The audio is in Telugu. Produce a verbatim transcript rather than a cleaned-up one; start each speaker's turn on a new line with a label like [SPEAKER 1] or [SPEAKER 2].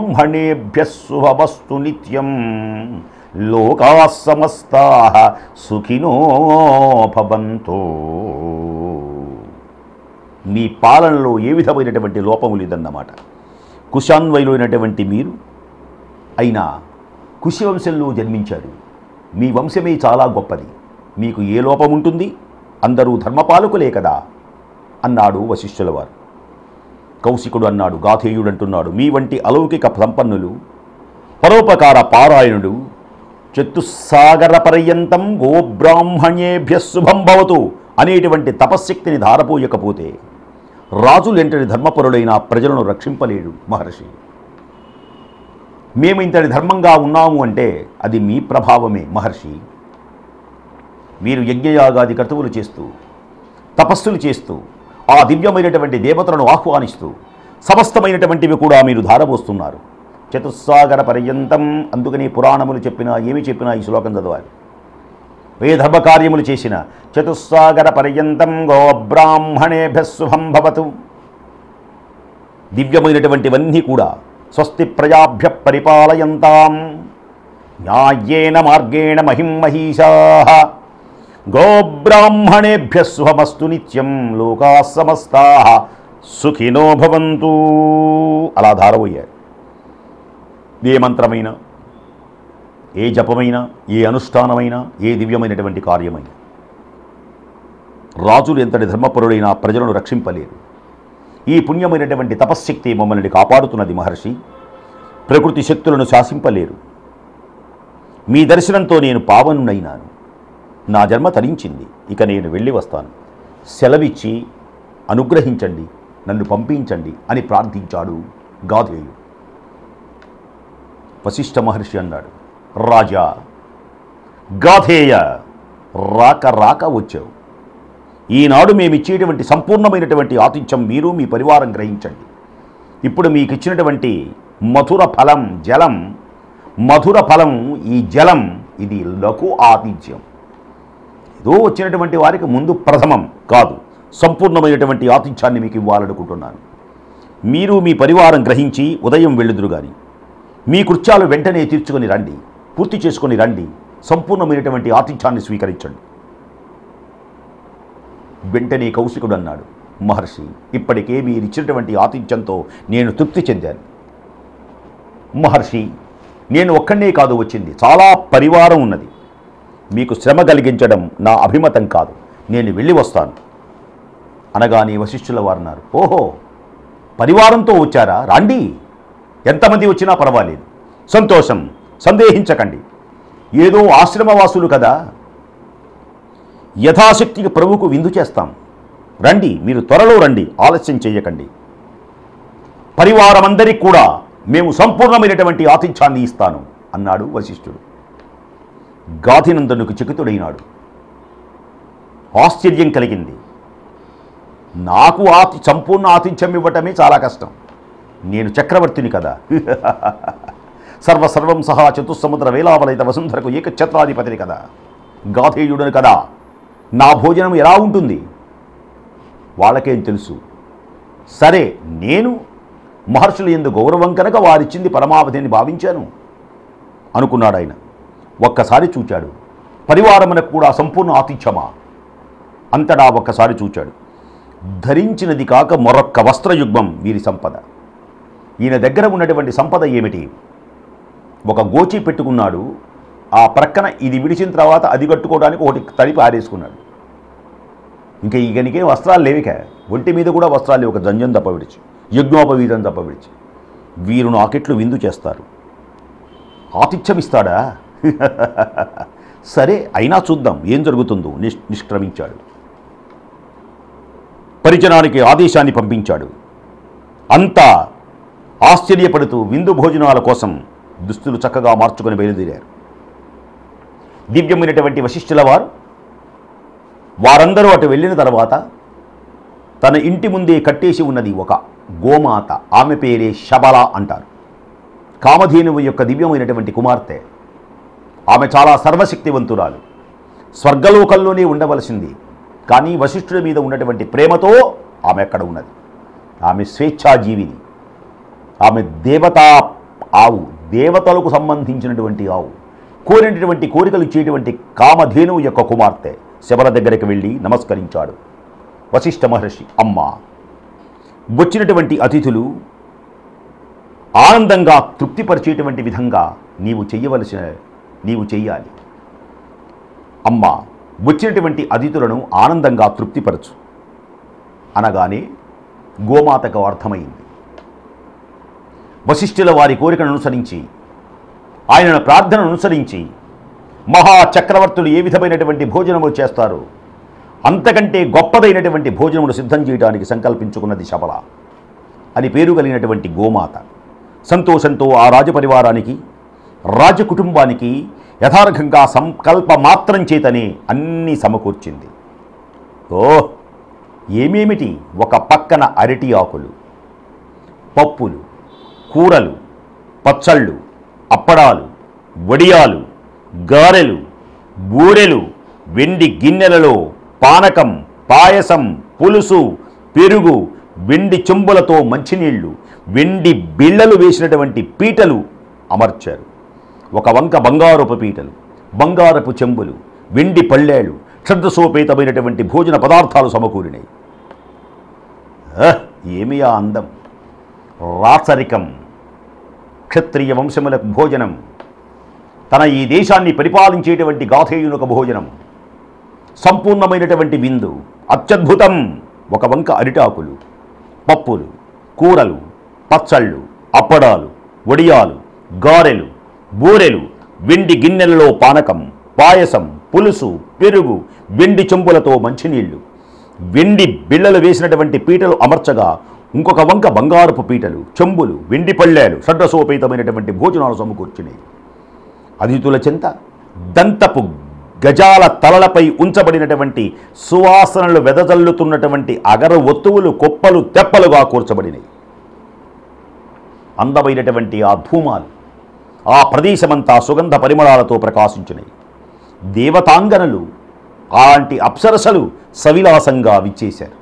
[SPEAKER 1] గోబ్రాహ్మణేభ్యః శుభమస్తు నిత్యం లోకాః సమస్తాః సుఖినో భవంతు. మీ పాలనలో ఏ విధమైనటువంటి లోపము లేదన్నమాట. కుశాన్వయులైనటువంటి మీరు అయినా కుశవంశంలో జన్మించారు. మీ వంశమే చాలా గొప్పది. మీకు ఏ లోపం ఉంటుంది? అందరూ ధర్మపాలకులే కదా అన్నాడు వశిష్ఠుల వారు. కౌశికుడు అన్నాడు, గాధేయుడు అంటున్నాడు, మీ వంటి అలౌకిక సంపన్నులు, పరోపకార పారాయణుడు, చతుస్సాగర పర్యంతం గోబ్రాహ్మణేభ్యః శుభం భవతు అనేటువంటి తపశ్శక్తిని ధారపోయకపోతే రాజులెంటని ధర్మపరులైన ప్రజలను రక్షింపలేడు మహర్షి. మేము ఇంతటి ధర్మంగా ఉన్నాము అంటే అది మీ ప్రభావమే మహర్షి. మీరు యజ్ఞయాగాది కర్తవులు చేస్తూ, తపస్సులు చేస్తూ, ఆ దివ్యమైనటువంటి దేవతలను ఆహ్వానిస్తూ సమస్తమైనటువంటివి కూడా మీరు ధారపోస్తున్నారు. చతుస్సాగర పర్యంతం, అందుకని పురాణములు చెప్పినా ఏమి చెప్పినా ఈ శ్లోకం చదవాలి. ఏ ధర్మకార్యములు చేసిన చతుస్సాగర పర్యంతం గోబ్రాహ్మణేభ్యః శుభం భవతు. దివ్యమైనటువంటివన్నీ కూడా స్వస్తి ప్రజాభ్యః పరిపాలయంతాం న్యాయేన మార్గేణ మహిం మహీషాః గోబ్రాహ్మణేభ్యః శుభమస్తు నిత్యం లోకాః సమస్తాః సుఖినో భవంతు. అలా ధారపోయారు. ఏ మంత్రమైనా, ఏ జపమైనా, ఏ అనుష్ఠానమైనా, ఏ దివ్యమైనటువంటి కార్యమైనా రాజులు ఎంతటి ధర్మపరుడైనా ప్రజలను రక్షింపలేరు. ఈ పుణ్యమైనటువంటి తపశ్శక్తి మమ్మల్ని కాపాడుతున్నది మహర్షి. ప్రకృతి శక్తులను శాసింపలేరు. మీ దర్శనంతో నేను పావనునైనాను. నా జన్మ తరించింది. ఇక నేను వెళ్ళి వస్తాను. సెలవిచ్చి అనుగ్రహించండి, నన్ను పంపించండి అని ప్రార్థించాడు గాధేయుడు. వశిష్ఠ మహర్షి అన్నాడు, రాజా గాధేయ, రాక రాక వచ్చావు. ఈనాడు మేమిచ్చేటువంటి సంపూర్ణమైనటువంటి ఆతిథ్యం మీరు మీ పరివారం గ్రహించండి. ఇప్పుడు మీకు ఇచ్చినటువంటి మధుర ఫలం జలం, మధుర ఫలం ఈ జలం, ఇది లఘు ఆతిథ్యం. ఏదో వచ్చినటువంటి వారికి ముందు ప్రథమం కాదు, సంపూర్ణమైనటువంటి ఆతిథ్యాన్ని మీకు ఇవ్వాలనుకుంటున్నాను. మీరు మీ పరివారం గ్రహించి ఉదయం వెళ్ళుదురు గాని మీ కృత్యాలు వెంటనే తీర్చుకొని రండి, పూర్తి చేసుకొని రండి, సంపూర్ణమైనటువంటి ఆతిథ్యాన్ని స్వీకరించండి. వెంటనే కౌశికుడు అన్నాడు, మహర్షి ఇప్పటికే మీరు ఇచ్చినటువంటి ఆతిథ్యంతో నేను తృప్తి చెందాను. మహర్షి నేను ఒక్కడే కాదు వచ్చింది, చాలా పరివారం ఉన్నది. మీకు శ్రమ కలిగించడం నా అభిమతం కాదు, నేను వెళ్ళి వస్తాను అనగానే వశిష్ఠుల వారు అన్నారు, ఓహో పరివారంతో వచ్చారా, రండి, ఎంతమంది వచ్చినా పర్వాలేదు, సంతోషం, సందేహించకండి. ఏదో ఆశ్రమవాసులు కదా, యథాశక్తికి ప్రభువుకు విందు చేస్తాం, రండి, మీరు త్వరలో రండి, ఆలస్యం చేయకండి. పరివారమందరికీ కూడా మేము సంపూర్ణమైనటువంటి ఆతిథ్యాన్ని ఇస్తాను అన్నాడు వశిష్ఠుడు. గాధినందనుకు చకితుడైనాడు. ఆశ్చర్యం కలిగింది. నాకు ఆతి సంపూర్ణ ఆతిథ్యం ఇవ్వటమే చాలా కష్టం, నేను చక్రవర్తిని కదా, సర్వసర్వం సహా చతుస్సముద్ర వేలావలైత వసుంధరకు ఏకఛత్రాధిపతిని కదా, గాధేయుడను కదా, నా భోజనం ఎలా ఉంటుంది వాళ్ళకేం తెలుసు. సరే, నేను మహర్షులు ఎందు గౌరవం కనుక వారిచ్చింది పరమావధిని భావించాను అనుకున్నాడు ఆయన. ఒక్కసారి చూచాడు, పరివారమునకు కూడా సంపూర్ణ ఆతిథ్యమా అంతటా ఒక్కసారి చూచాడు. ధరించినది కాక మరొక్క వస్త్రయుగ్మం వీరి సంపద. ఈయన దగ్గర ఉన్నటువంటి సంపద ఏమిటి? ఒక గోచి పెట్టుకున్నాడు, ఆ ప్రక్కన ఇది విడిచిన తర్వాత అది కట్టుకోవడానికి ఒకటి తడిపి ఆరేసుకున్నాడు. ఇంకా ఈగనికే వస్త్రాలు లేవిక, ఒంటి మీద కూడా వస్త్రాలు లేవు, ఒక జంజం తప్ప విడిచి, యజ్ఞోపవీతం తప్ప విడిచి. వీరు నాకెట్లు విందు చేస్తారు, ఆతిథ్యం ఇస్తాడా? సరే, అయినా చూద్దాం ఏం జరుగుతుందో నిష్ నిష్క్రమించాడు. పరిజనానికి ఆదేశాన్ని పంపించాడు. అంతా ఆశ్చర్యపడుతూ విందు భోజనాల కోసం దుస్తులు చక్కగా మార్చుకొని బయలుదేరారు. దివ్యమైనటువంటి వశిష్ఠుల వారు వారందరూ అటు వెళ్ళిన తర్వాత తన ఇంటి ముందే కట్టేసి ఉన్నది ఒక గోమాత. ఆమె పేరే శబల అంటారు. కామధేనువు యొక్క దివ్యమైనటువంటి కుమార్తె. ఆమె చాలా సర్వశక్తివంతురాలు, స్వర్గలోకంలోనే ఉండవలసింది. కానీ వశిష్ఠుడి మీద ఉన్నటువంటి ప్రేమతో ఆమె అక్కడ ఉన్నది. ఆమె స్వేచ్ఛాజీవిని, ఆమె దేవతా ఆవు, దేవతలకు సంబంధించినటువంటి ఆవు, కోరినటువంటి కోరికలు ఇచ్చేటువంటి కామధేనువు యొక్క కుమార్తె శబల దగ్గరికి వెళ్ళి నమస్కరించాడు. వశిష్ఠ మహర్షి, అమ్మ, వచ్చినటువంటి అతిథులు ఆనందంగా తృప్తిపరిచేటువంటి విధంగా నీవు చెయ్యవలసిన నీవు చెయ్యాలి. అమ్మ, వచ్చినటువంటి అతిథులను ఆనందంగా తృప్తిపరచు అనగానే గోమాతకు అర్థమైంది. వశిష్ఠుల వారి కోరికను అనుసరించి, ఆయన ప్రార్థనను అనుసరించి మహాచక్రవర్తులు ఏ విధమైనటువంటి భోజనములు చేస్తారు అంతకంటే గొప్పదైనటువంటి భోజనములు సిద్ధం చేయడానికి సంకల్పించుకున్నది శబల అని పేరు కలిగినటువంటి గోమాత. సంతోషంతో ఆ రాజపరివారానికి, రాజకుటుంబానికి యథార్హంగా సంకల్ప మాత్రం చేతనే అన్నీ సమకూర్చింది. ఓ ఏమేమిటి! ఒక పక్కన అరటి ఆకులు, పప్పులు, కూరలు, పచ్చళ్ళు, అప్పడాలు, వడియాలు, గారెలు, బూరెలు, వెండి గిన్నెలలో పానకం, పాయసం, పులుసు, పెరుగు, వెండి చెంబులతో మంచినీళ్లు, వెండి బిళ్ళలు వేసినటువంటి పీటలు అమర్చారు. ఒక వంక బంగారపు పీటలు, బంగారపు చెంబులు, వెండి పళ్ళేళ్ళు, శ్రద్ధసోపేతమైనటువంటి భోజన పదార్థాలు సమకూరినాయి. ఏమి ఆ అందం! రాచరికం, క్షత్రియ వంశములకు భోజనం, తన ఈ దేశాన్ని పరిపాలించేటువంటి గాధేయునొక భోజనం, సంపూర్ణమైనటువంటి విందు, అత్యద్భుతం. ఒక వంక అరిటాకులు, పప్పులు, కూరలు, పచ్చళ్ళు, అప్పడాలు, వడియాలు, గారెలు, బూరెలు, వెండి గిన్నెలలో పానకం, పాయసం, పులుసు, పెరుగు, వెండి చెంబులతో మంచినీళ్లు, వెండి బిళ్ళలు వేసినటువంటి పీటలు అమర్చగా ఇంకొక వంక బంగారపు పీటలు, చెంబులు, వెండి పళ్ళేలు, షడ్రసోపేతమైనటువంటి భోజనాలు సమకూర్చినాయి. అతిథుల చెంత దంతపు గజాల తలలపై ఉంచబడినటువంటి సువాసనలు వెదజల్లుతున్నటువంటి అగర ఒత్తువులు కొప్పలు తెప్పలుగా కూర్చబడినాయి. అందమైనటువంటి ఆ ధూమాలు ఆ ప్రదేశమంతా సుగంధ పరిమళాలతో ప్రకాశించినాయి. దేవతాంగనలు, అలాంటి అప్సరసలు సవిలాసంగా విచ్చేశారు.